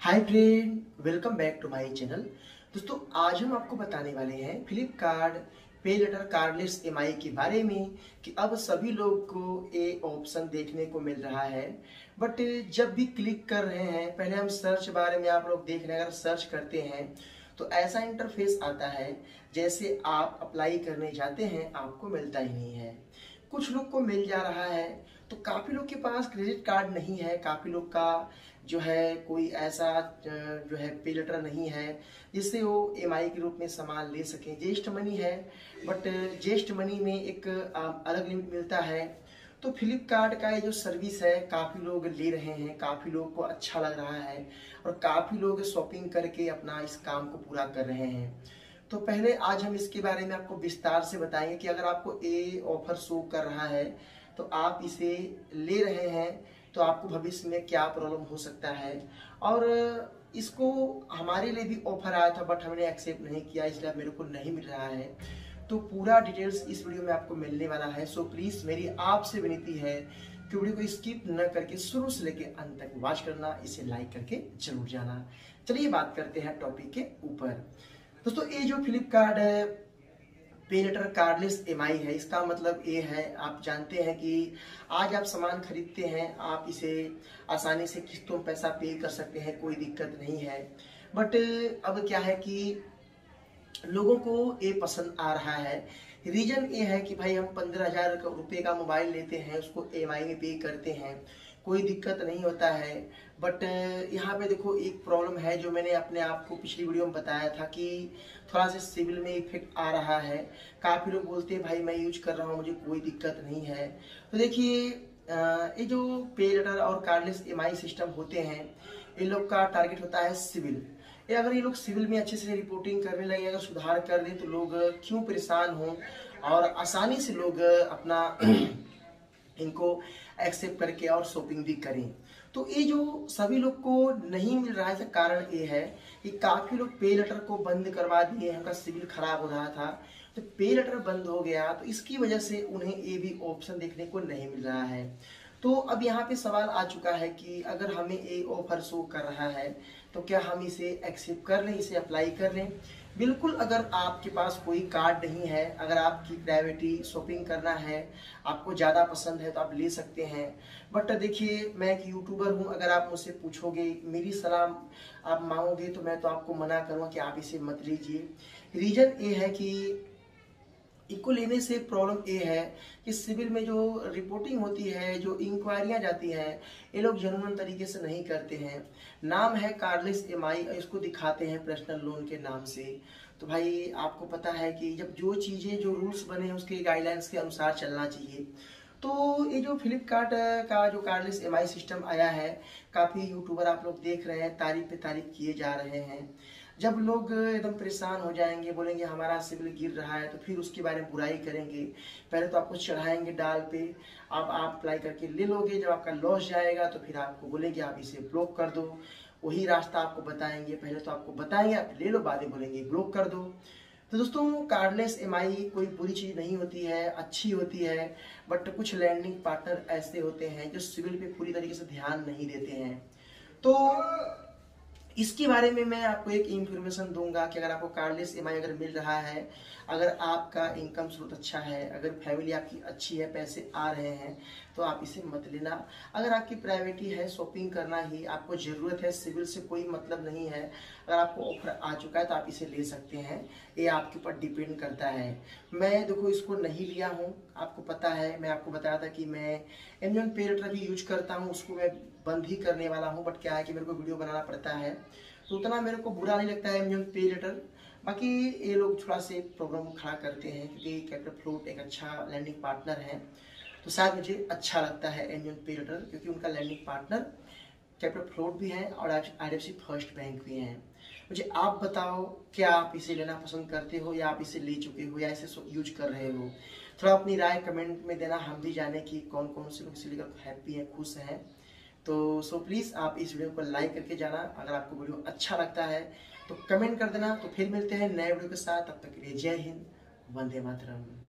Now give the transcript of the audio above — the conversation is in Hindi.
Hi friend, welcome back to my channel. दोस्तों, आज हम आपको बताने वाले हैं फ्लिपकार्ट पे लेटर कार्डलेस ईएमआई के बारे में कि अब सभी लोग को ये ऑप्शन देखने को मिल रहा है। बट जब भी क्लिक कर रहे हैं, पहले हम सर्च बारे में आप लोग देख रहे हैं, अगर सर्च करते हैं तो ऐसा इंटरफेस आता है जैसे आप अप्लाई करने जाते हैं आपको मिलता ही नहीं है। कुछ लोग को मिल जा रहा है, तो काफ़ी लोग के पास क्रेडिट कार्ड नहीं है, काफ़ी लोग का जो है कोई ऐसा जो है पे लेटर नहीं है जिससे वो ईएमआई के रूप में सामान ले सकें। जेस्ट मनी है, बट जेस्ट मनी में एक अलग लिमिट मिलता है। तो फ्लिपकार्ट का ये जो सर्विस है काफ़ी लोग ले रहे हैं, काफ़ी लोग को अच्छा लग रहा है और काफ़ी लोग शॉपिंग करके अपना इस काम को पूरा कर रहे हैं। तो पहले आज हम इसके बारे में आपको विस्तार से बताएंगे कि अगर आपको ये ऑफर शो कर रहा है तो आप इसे ले रहे हैं तो आपको भविष्य में क्या प्रॉब्लम हो सकता है। और इसको हमारे लिए भी ऑफर आया था बट हमने एक्सेप्ट नहीं किया, इसलिए मेरे को नहीं मिल रहा है। तो पूरा डिटेल्स इस वीडियो में आपको मिलने वाला है। सो प्लीज़ मेरी आपसे विनती है कि वीडियो को स्किप न करके शुरू से लेके अंत तक वॉच करना, इसे लाइक करके जरूर जाना। चलिए बात करते हैं टॉपिक के ऊपर। दोस्तों, ये जो फ्लिपकार्ट पे लेटर कार्डलेस ईएमआई है, इसका मतलब ये है, आप जानते हैं कि आज आप सामान खरीदते हैं, आप इसे आसानी से किस्तों में पैसा पे कर सकते हैं, कोई दिक्कत नहीं है। बट अब क्या है कि लोगों को ये पसंद आ रहा है। रीजन ये है कि भाई हम 15,000 रुपये का मोबाइल लेते हैं, उसको ईएमआई में पे करते हैं, कोई दिक्कत नहीं होता है। बट यहाँ पे देखो एक प्रॉब्लम है जो मैंने अपने आप को पिछली वीडियो में बताया था कि थोड़ा सा सिविल में इफेक्ट आ रहा है। काफ़ी लोग बोलते हैं भाई मैं यूज कर रहा हूँ, मुझे कोई दिक्कत नहीं है। तो देखिए, ये जो पे लेटर और कार्डलेस ईएमआई सिस्टम होते हैं, इन लोग का टारगेट होता है सिविल। ये अगर ये लोग सिविल में अच्छे से रिपोर्टिंग करने लगे, अगर सुधार कर दें तो लोग क्यों परेशान हों और आसानी से लोग अपना इनको एक्सेप्ट करके और शॉपिंग भी करें। तो ये जो सभी लोग को नहीं मिल रहा है, इसका कारण ये है कि काफ़ी लोग पे लेटर को बंद करवा दिए, उनका सिविल खराब हो रहा था तो पे लेटर बंद हो गया, तो इसकी वजह से उन्हें ये भी ऑप्शन देखने को नहीं मिल रहा है। तो अब यहाँ पे सवाल आ चुका है कि अगर हमें ये ऑफर शो कर रहा है तो क्या हम इसे एक्सेप्ट कर लें, इसे अप्लाई कर लें। बिल्कुल, अगर आपके पास कोई कार्ड नहीं है, अगर आपकी प्राइवेटी शॉपिंग करना है, आपको ज़्यादा पसंद है तो आप ले सकते हैं। बट देखिए, मैं एक यूट्यूबर हूँ, अगर आप मुझसे पूछोगे, मेरी सलाह आप मांगोगे तो मैं तो आपको मना करूँगा कि आप इसे मत लीजिए। रीज़न ये है कि इनको लेने से प्रॉब्लम ये है कि सिविल में जो रिपोर्टिंग होती है, जो इंक्वायरियाँ जाती हैं, ये लोग जेन्युइन तरीके से नहीं करते हैं। नाम है कार्डलेस ईएमआई, इसको दिखाते हैं पर्सनल लोन के नाम से। तो भाई आपको पता है कि जब जो चीज़ें, जो रूल्स बने हैं उसके गाइडलाइंस के अनुसार चलना चाहिए। तो ये जो फ्लिपकार्ट का जो कार्डलेस ईएमआई सिस्टम आया है, काफ़ी यूट्यूबर आप लोग देख रहे हैं, तारीफ पे तारीफ किए जा रहे हैं। जब लोग एकदम परेशान हो जाएंगे, बोलेंगे हमारा सिविल गिर रहा है, तो फिर उसके बारे में बुराई करेंगे। पहले तो आपको चढ़ाएंगे डाल पे, अब आप अप्लाई करके ले लोगे, जब आपका लॉस जाएगा तो फिर आपको बोलेंगे आप इसे ब्लॉक कर दो। वही रास्ता आपको बताएंगे, पहले तो आपको बताएंगे आप ले लो, बाद में बोलेंगे ब्लॉक कर दो। तो दोस्तों, कार्डलेस ईएमआई कोई बुरी चीज़ नहीं होती है, अच्छी होती है। बट कुछ लैंडिंग पार्टनर ऐसे होते हैं जो सिविल पे पूरी तरीके से ध्यान नहीं देते हैं। तो इसके बारे में मैं आपको एक इन्फॉर्मेशन दूंगा कि अगर आपको कार्डलेस ईएमआई अगर मिल रहा है, अगर आपका इनकम स्रोत अच्छा है, अगर फैमिली आपकी अच्छी है, पैसे आ रहे हैं, तो आप इसे मत लेना। अगर आपकी प्राइवेटी है, शॉपिंग करना ही आपको ज़रूरत है, सिविल से कोई मतलब नहीं है, अगर आपको ऑफर आ चुका है तो आप इसे ले सकते हैं। ये आपके ऊपर डिपेंड करता है। मैं देखो इसको नहीं लिया हूँ, आपको पता है, मैं आपको बताया था कि मैं अमेज़न पे लेटर भी यूज करता हूँ, उसको मैं बंद ही करने वाला हूँ। बट क्या है कि मेरे को वीडियो बनाना पड़ता है, तो उतना मेरे को बुरा नहीं लगता है अमेज़न पे लेटर। बाकी ये लोग थोड़ा से प्रॉब्लम खड़ा करते हैं क्योंकि कैपिटल फ्लोट एक अच्छा लैंडिंग पार्टनर है, तो शायद मुझे अच्छा लगता है अमेज़न पे लेटर क्योंकि उनका लैंडिंग पार्टनर कैपिटल फ्लोट भी है और आईडीएफसी फर्स्ट बैंक भी है। मुझे आप बताओ, क्या आप इसे लेना पसंद करते हो या आप इसे ले चुके हो या इसे यूज कर रहे हो। थोड़ा अपनी राय कमेंट में देना, हम भी जाने कि कौन कौन से लोग इसे लेकर हैप्पी हैं, खुश हैं। तो सो प्लीज़ आप इस वीडियो को लाइक करके जाना। अगर आपको वीडियो अच्छा लगता है तो कमेंट कर देना। तो फिर मिलते हैं नए वीडियो के साथ, तब तक के लिए जय हिंद, वंदे मातरम।